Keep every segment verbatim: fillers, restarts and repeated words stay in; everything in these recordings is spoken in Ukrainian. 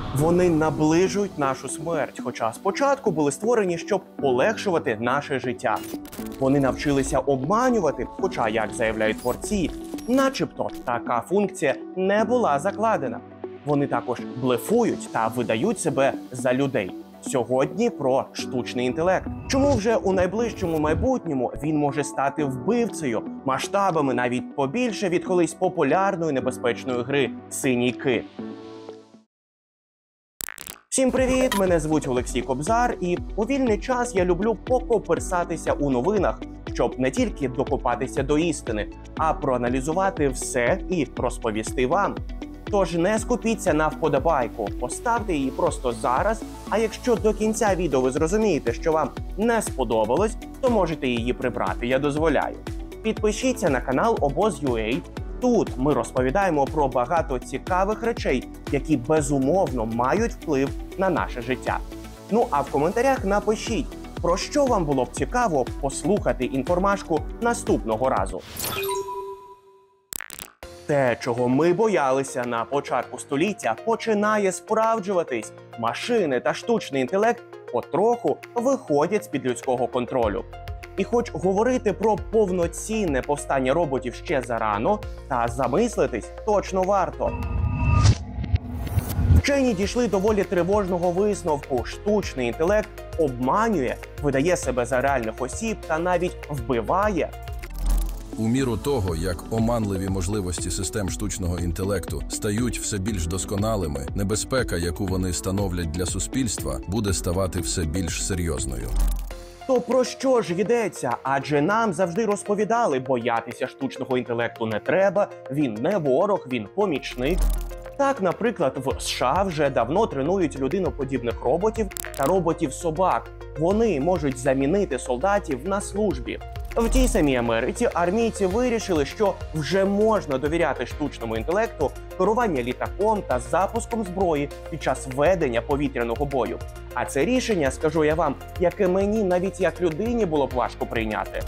Вони наближують нашу смерть, хоча спочатку були створені, щоб полегшувати наше життя. Вони навчилися обманювати, хоча, як заявляють творці, начебто така функція не була закладена. Вони також блефують та видають себе за людей. Сьогодні про штучний інтелект. Чому вже у найближчому майбутньому він може стати вбивцею, масштабами навіть побільше від колись популярної небезпечної гри «Синій кит». Всім привіт! Мене звуть Олексій Кобзар, і у вільний час я люблю покоперсатися у новинах, щоб не тільки докопатися до істини, а проаналізувати все і розповісти вам. Тож не скупіться на вподобайку, поставте її просто зараз, а якщо до кінця відео ви зрозумієте, що вам не сподобалось, то можете її прибрати, я дозволяю. Підпишіться на канал Обоз.ua. Тут ми розповідаємо про багато цікавих речей, які безумовно мають вплив на наше життя. Ну а в коментарях напишіть, про що вам було б цікаво послухати інформашку наступного разу. Те, чого ми боялися на початку століття, починає справджуватись. Машини та штучний інтелект потроху виходять з-під людського контролю. І хоч говорити про повноцінне повстання роботів ще зарано, та замислитись точно варто. Вчені дійшли доволі тривожного висновку. Штучний інтелект обманює, видає себе за реальних осіб та навіть вбиває. У міру того, як оманливі можливості систем штучного інтелекту стають все більш досконалими, небезпека, яку вони становлять для суспільства, буде ставати все більш серйозною. То про що ж йдеться? Адже нам завжди розповідали, боятися штучного інтелекту не треба, він не ворог, він помічник. Так, наприклад, в США вже давно тренують людиноподібних роботів та роботів-собак. Вони можуть замінити солдатів на службі. В тій самій Америці армійці вирішили, що вже можна довіряти штучному інтелекту керування літаком та запуском зброї під час ведення повітряного бою. А це рішення, скажу я вам, яке мені навіть як людині було б важко прийняти.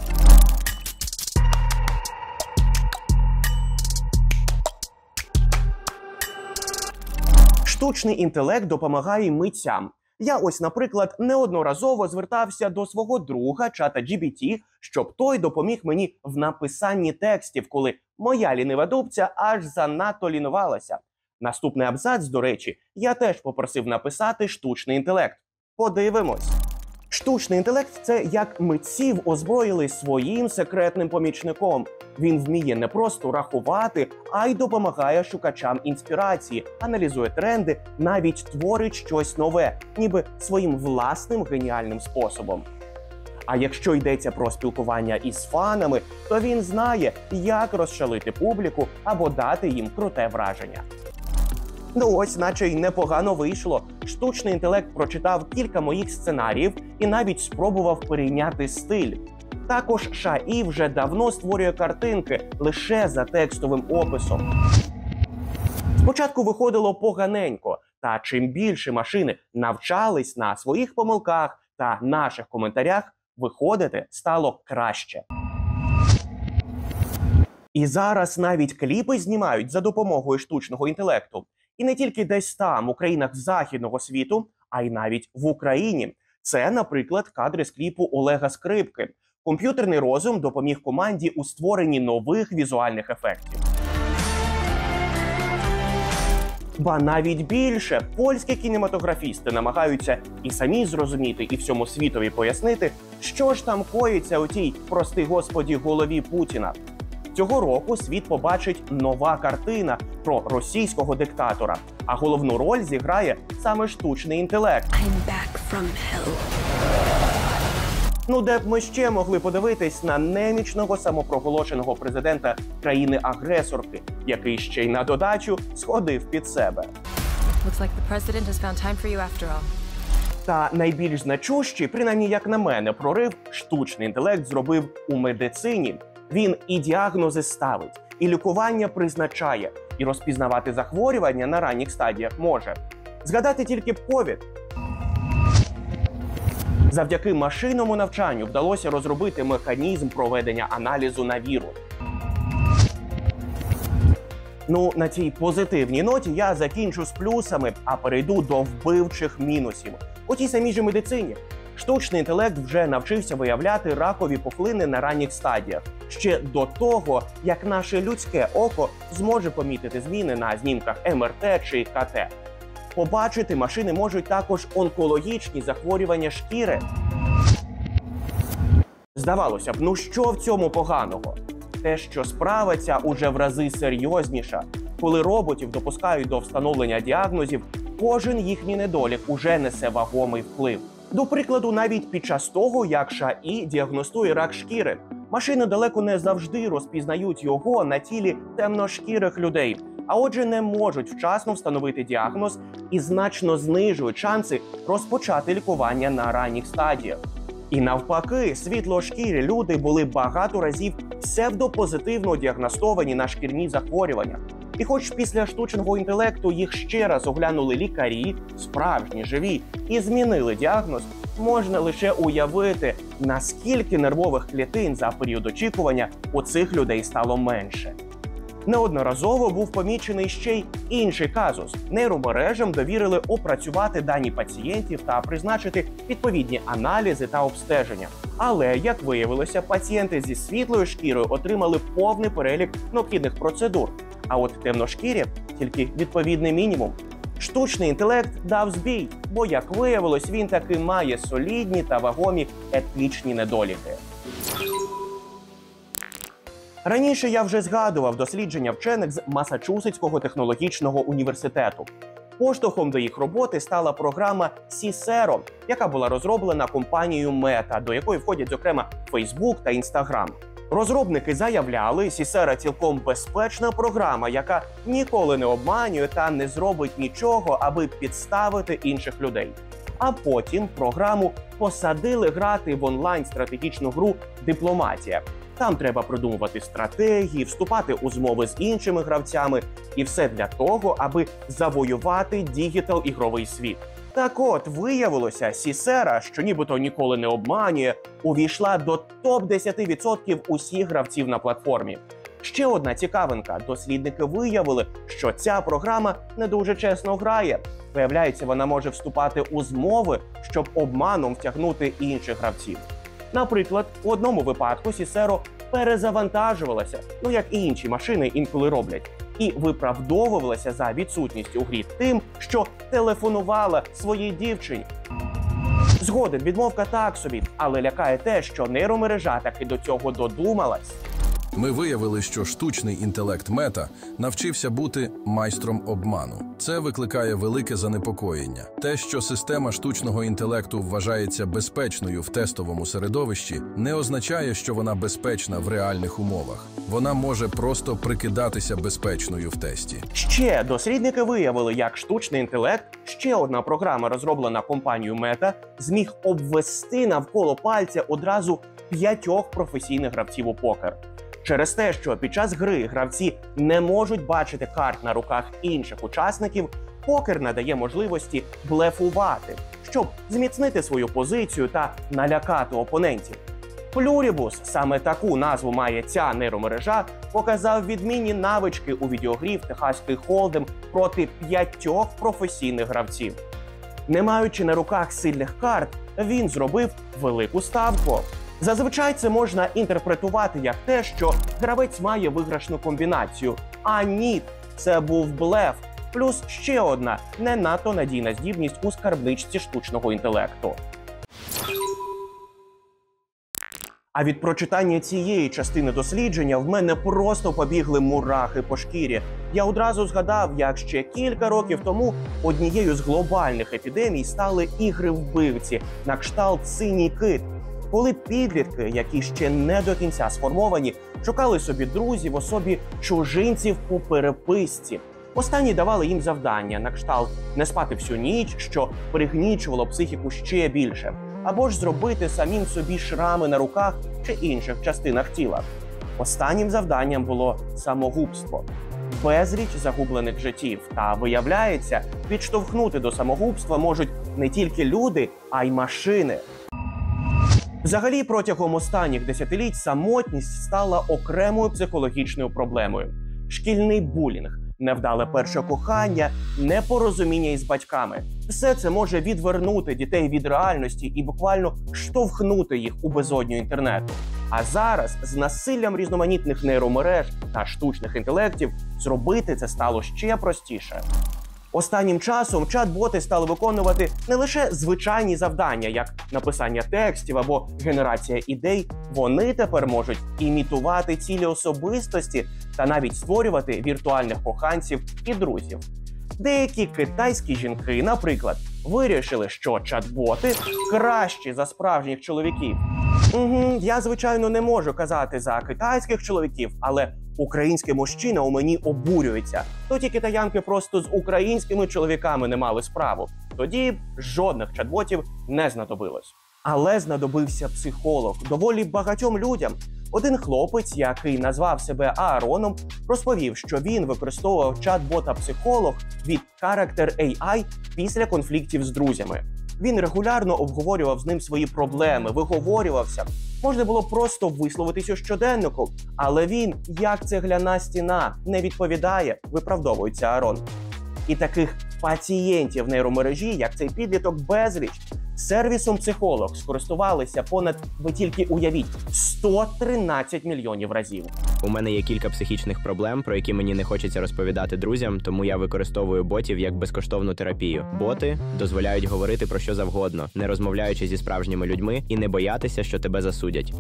Штучний інтелект допомагає митцям. Я ось, наприклад, неодноразово звертався до свого друга чата джі пі ті, щоб той допоміг мені в написанні текстів, коли моя лінива дубця аж занадто лінувалася. Наступний абзац, до речі, я теж попросив написати штучний інтелект. Подивимось. Штучний інтелект – це як митців озброїли своїм секретним помічником. Він вміє не просто рахувати, а й допомагає шукачам інспірації, аналізує тренди, навіть творить щось нове, ніби своїм власним геніальним способом. А якщо йдеться про спілкування із фанами, то він знає, як розшалити публіку або дати їм круте враження. Ну ось, наче й непогано вийшло. Штучний інтелект прочитав кілька моїх сценаріїв і навіть спробував перейняти стиль. Також ШАІ вже давно створює картинки лише за текстовим описом. Спочатку виходило поганенько, та чим більше машини навчались на своїх помилках та наших коментарях, виходити стало краще. І зараз навіть кліпи знімають за допомогою штучного інтелекту. І не тільки десь там, у країнах західного світу, а й навіть в Україні. Це, наприклад, кадри з кліпу Олега Скрипки. Комп'ютерний розум допоміг команді у створенні нових візуальних ефектів. Ба навіть більше, польські кінематографісти намагаються і самі зрозуміти, і всьому світові пояснити, що ж там коїться у тій, прости господі, голові Путіна. Цього року світ побачить нова картина про російського диктатора, а головну роль зіграє саме штучний інтелект. I'm back from hell. Ну де б ми ще могли подивитись на немічного самопроголошеного президента країни-агресорки, який ще й на додачу сходив під себе. Looks like the president has found time for you after all. Та найбільш значущий, принаймні як на мене, прорив штучний інтелект зробив у медицині. Він і діагнози ставить, і лікування призначає, і розпізнавати захворювання на ранніх стадіях може. Згадати тільки ковід. Завдяки машинному навчанню вдалося розробити механізм проведення аналізу на вірус. Ну, на цій позитивній ноті я закінчу з плюсами, а перейду до вбивчих мінусів. У тій самій же медицині. Штучний інтелект вже навчився виявляти ракові пухлини на ранніх стадіях, ще до того, як наше людське око зможе помітити зміни на знімках ем ер те чи ка те. Побачити машини можуть також онкологічні захворювання шкіри. Здавалося б, ну що в цьому поганого? Те, що справа ця уже в рази серйозніша. Коли роботів допускають до встановлення діагнозів, кожен їхній недолік уже несе вагомий вплив. До прикладу, навіть під час того, як ШАІ діагностує рак шкіри, машини далеко не завжди розпізнають його на тілі темношкірих людей, а отже не можуть вчасно встановити діагноз і значно знижують шанси розпочати лікування на ранніх стадіях. І навпаки, світлошкірі люди були багато разів псевдопозитивно діагностовані на шкірні захворювання. І хоч після штучного інтелекту їх ще раз оглянули лікарі, справжні, живі, і змінили діагноз, можна лише уявити, наскільки нервових клітин за період очікування у цих людей стало менше. Неодноразово був помічений ще й інший казус. Нейромережам довірили опрацювати дані пацієнтів та призначити відповідні аналізи та обстеження. Але, як виявилося, пацієнти зі світлою шкірою отримали повний перелік необхідних процедур, а от темношкірі – тільки відповідний мінімум. Штучний інтелект дав збій, бо, як виявилось, він таки має солідні та вагомі етичні недоліки. Раніше я вже згадував дослідження вчених з Масачусетського технологічного університету. Поштовхом до їх роботи стала програма Сісеро, яка була розроблена компанією Meta, до якої входять, зокрема, Facebook та Instagram. Розробники заявляли, Сісеро цілком безпечна програма, яка ніколи не обманює та не зробить нічого, аби підставити інших людей. А потім програму посадили грати в онлайн-стратегічну гру «Дипломатія». Там треба продумувати стратегії, вступати у змови з іншими гравцями. І все для того, аби завоювати діджитал-ігровий світ. Так от, виявилося, Сісеро, що нібито ніколи не обманює, увійшла до топ десять відсотків усіх гравців на платформі. Ще одна цікавинка. Дослідники виявили, що ця програма не дуже чесно грає. Виявляється, вона може вступати у змови, щоб обманом втягнути інших гравців. Наприклад, у одному випадку Сісеро перезавантажувалася, ну як і інші машини інколи роблять, і виправдовувалася за відсутність у грі тим, що телефонувала своїй дівчині. Згоден, відмовка так собі, але лякає те, що нейромережа таки до цього додумалась. Ми виявили, що штучний інтелект Мета навчився бути майстром обману. Це викликає велике занепокоєння. Те, що система штучного інтелекту вважається безпечною в тестовому середовищі, не означає, що вона безпечна в реальних умовах. Вона може просто прикидатися безпечною в тесті. Ще дослідники виявили, як штучний інтелект, ще одна програма, розроблена компанією Meta, зміг обвести навколо пальця одразу п'ятьох професійних гравців у покер. Через те, що під час гри гравці не можуть бачити карт на руках інших учасників, покер надає можливості блефувати, щоб зміцнити свою позицію та налякати опонентів. Pluribus, саме таку назву має ця нейромережа, показав відмінні навички у відеогрі в техаський холдем проти п'ятьох професійних гравців. Не маючи на руках сильних карт, він зробив велику ставку. Зазвичай це можна інтерпретувати як те, що гравець має виграшну комбінацію. А ні, це був блеф. Плюс ще одна не надто надійна здібність у скарбничці штучного інтелекту. А від прочитання цієї частини дослідження в мене просто побігли мурахи по шкірі. Я одразу згадав, як ще кілька років тому однією з глобальних епідемій стали ігри-вбивці на кшталт «Синій кит». Коли підлітки, які ще не до кінця сформовані, шукали собі друзів в особі чужинців по переписці. Останні давали їм завдання на кшталт не спати всю ніч, що пригнічувало психіку ще більше, або ж зробити самим собі шрами на руках чи інших частинах тіла. Останнім завданням було самогубство. Безліч загублених життів. Та, виявляється, підштовхнути до самогубства можуть не тільки люди, а й машини. Взагалі, протягом останніх десятиліть самотність стала окремою психологічною проблемою. Шкільний булінг, невдале перше кохання, непорозуміння із батьками. Все це може відвернути дітей від реальності і буквально штовхнути їх у безодню інтернету. А зараз з насиллям різноманітних нейромереж та штучних інтелектів зробити це стало ще простіше. Останнім часом чат-боти стали виконувати не лише звичайні завдання, як написання текстів або генерація ідей, вони тепер можуть імітувати цілі особистості та навіть створювати віртуальних коханців і друзів. Деякі китайські жінки, наприклад, вирішили, що чат-боти кращі за справжніх чоловіків. Угу, я, звичайно, не можу казати за китайських чоловіків, але український мужчина у мені обурюється. Тоді китаянки просто з українськими чоловіками не мали справу. Тоді жодних чат-ботів не знадобилось. Але знадобився психолог доволі багатьом людям. Один хлопець, який назвав себе Аароном, розповів, що він використовував чат-бота-психолог від Character ей ай після конфліктів з друзями. Він регулярно обговорював з ним свої проблеми, виговорювався. Можна було просто висловитись у щоденнику, але він, як цегляна стіна, не відповідає, виправдовується Аарон. І таких пацієнтів нейромережі, як цей підліток, безліч. Сервісом психолог скористувалися понад, ви тільки уявіть, сто тринадцять мільйонів разів. У мене є кілька психічних проблем, про які мені не хочеться розповідати друзям, тому я використовую ботів як безкоштовну терапію. Боти дозволяють говорити про що завгодно, не розмовляючи зі справжніми людьми і не боятися, що тебе засудять.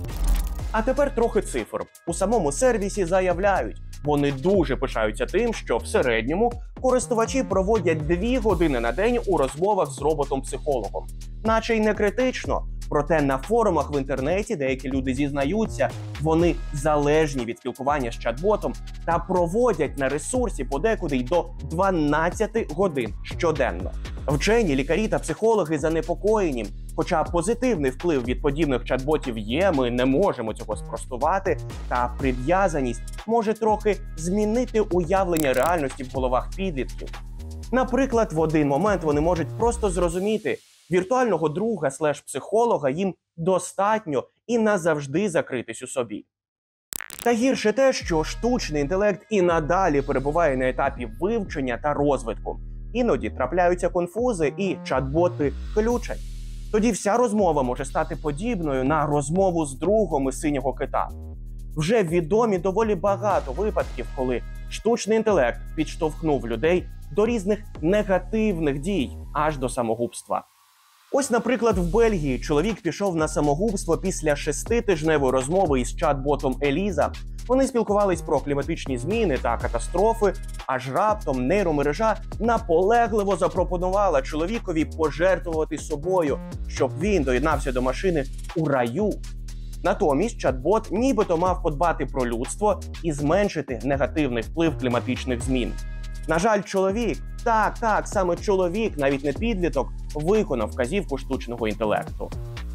А тепер трохи цифр. У самому сервісі заявляють, вони дуже пишаються тим, що в середньому користувачі проводять дві години на день у розмовах з роботом-психологом. Наче й не критично, проте на форумах в інтернеті деякі люди зізнаються, вони залежні від спілкування з чат-ботом та проводять на ресурсі подекуди й до дванадцяти годин щоденно. Вчені, лікарі та психологи занепокоєні. Хоча позитивний вплив від подібних чат-ботів є, ми не можемо цього спростувати, та прив'язаність може трохи змінити уявлення реальності в головах підлітків. Наприклад, в один момент вони можуть просто зрозуміти, віртуального друга слеш-психолога їм достатньо і назавжди закритись у собі. Та гірше те, що штучний інтелект і надалі перебуває на етапі вивчення та розвитку. Іноді трапляються конфузи і чат-боти ключать. Тоді вся розмова може стати подібною на розмову з другом із синього кита. Вже відомі доволі багато випадків, коли штучний інтелект підштовхнув людей до різних негативних дій, аж до самогубства. Ось, наприклад, в Бельгії чоловік пішов на самогубство після шеститижневої розмови із чат-ботом Еліза. Вони спілкувались про кліматичні зміни та катастрофи, аж раптом нейромережа наполегливо запропонувала чоловікові пожертвувати собою, щоб він доєднався до машини у раю. Натомість чат-бот нібито мав подбати про людство і зменшити негативний вплив кліматичних змін. На жаль, чоловік, так, так, саме чоловік, навіть не підліток, виконав вказівку штучного інтелекту.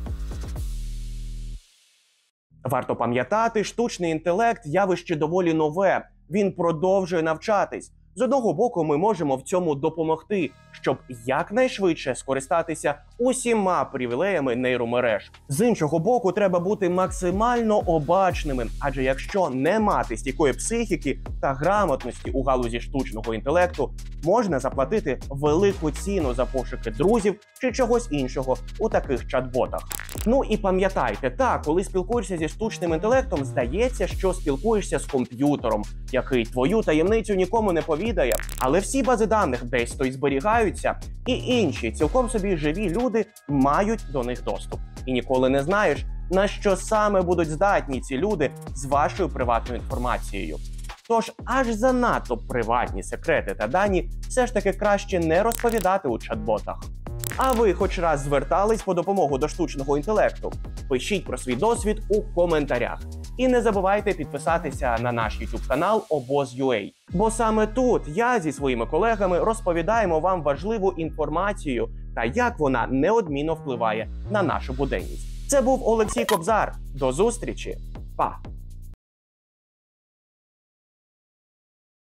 Варто пам'ятати, штучний інтелект – явище доволі нове, він продовжує навчатись. З одного боку, ми можемо в цьому допомогти, щоб якнайшвидше скористатися усіма привілеями нейромереж. З іншого боку, треба бути максимально обачними, адже якщо не мати стійкої психіки та грамотності у галузі штучного інтелекту, можна заплатити велику ціну за пошуки друзів чи чогось іншого у таких чат-ботах. Ну і пам'ятайте, так, коли спілкуєшся зі штучним інтелектом, здається, що спілкуєшся з комп'ютером, який твою таємницю нікому не повідає, але всі бази даних десь то й зберігаються, і інші, цілком собі живі люди мають до них доступ. І ніколи не знаєш, на що саме будуть здатні ці люди з вашою приватною інформацією. Тож аж занадто приватні секрети та дані все ж таки краще не розповідати у чат-ботах. А ви хоч раз звертались по допомогу до штучного інтелекту? Пишіть про свій досвід у коментарях. І не забувайте підписатися на наш YouTube канал Обоз.ua. Бо саме тут я зі своїми колегами розповідаємо вам важливу інформацію та як вона неодмінно впливає на нашу буденність. Це був Олексій Кобзар. До зустрічі. Па!